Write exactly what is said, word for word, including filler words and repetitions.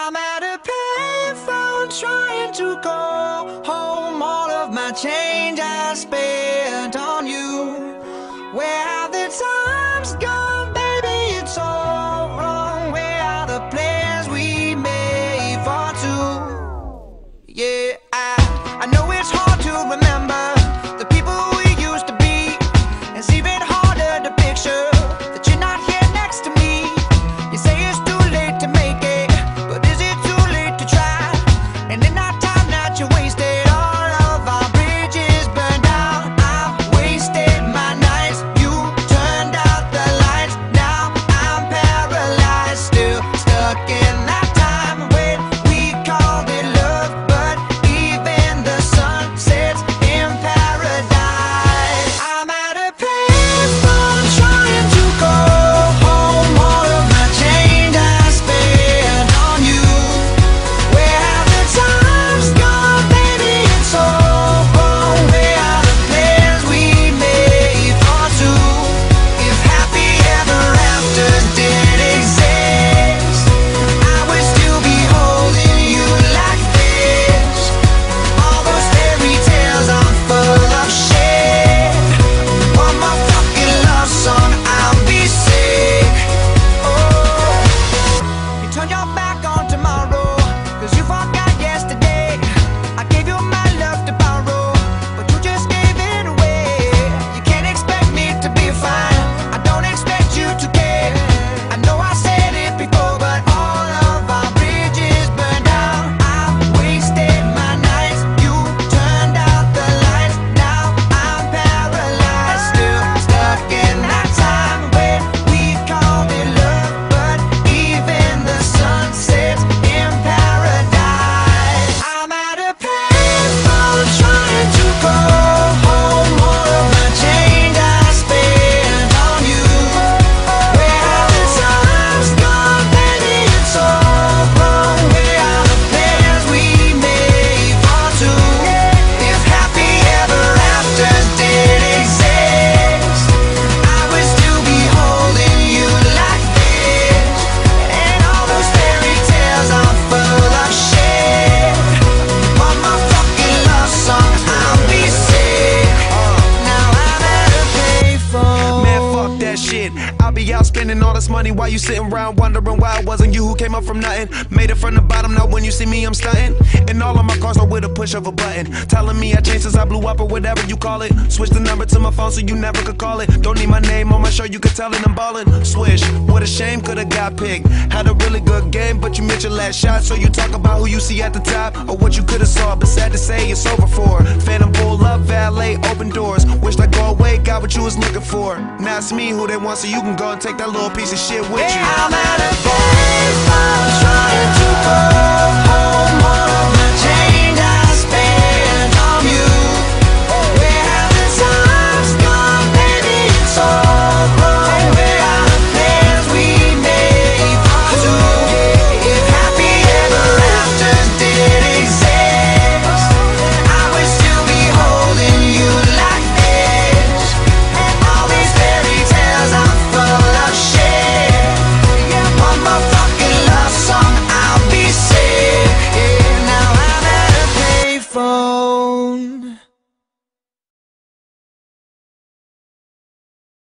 I'm at a payphone trying to call home. All of my change I spent on you. Where have the times gone, baby? It's all wrong. Where are the plans we made for two? Yeah, I, I know it's hard to remember the people we used to be. It's even harder to picture that you're not here next to me. You say it's too late to make it, but is it too late to try? And in that time that you wasted, all of our bridges burned out. I've wasted my nights, you turned out the lights. Now I'm paralyzed, still stuck in that time when we called it love. But even the sun sets in paradise. I'm at a payphone trying to call home. All of my change I spent on you. Where have the times gone, baby? It's all wrong. Where are the plans we made for two? If happy ever afters did exist, I would still be holding you like this. All those fairy tales are full of shit. One more fucking love song, I'll be sick. Oh, you turned your back on tomorrow, cause you forgot yesterday. I gave you my love to borrow, but you just gave it away. You can't expect me to be fine, I don't expect you to care. I know I said it before, but all of our bridges burned out. I wasted my nights, you turned out the lights. Now I'm paralyzed, still stuck in that time when we called it love. But even the sun sets in paradise. I'm at a payphone trying to call home. All of my change I spent on you. Where have the times gone, baby? It's all wrong. Where are the plans we made for two? If happy ever afters did exist, I would still be holding you like this. And all those fairy tales are full of shit. One more fucking love song, I'll be sick. Now I'm at a payphone. Man, fuck that shit. I'll be out spending all this money while you sitting around wondering why it wasn't you who came up from nothing. Made it from the bottom, now when you see me, I'm stunting. And all of my cars are with a push of a button. Telling me I changed since I blew up or whatever you call it. Switch the number to my phone so you never could call it. Don't need my name on my show, you could tell it I'm ballin'. Swish, what a shame, could've got picked. Had a really good game, but you missed your last shot. So you talk about who you see at the top or what you could've saw. But sad to say, it's over for. Phantom pull up, valet, open doors. Wished I go away, got what you was looking for. Now it's me who they want, so you can go and take that little piece of shit with you. I'm at a payphone trying to call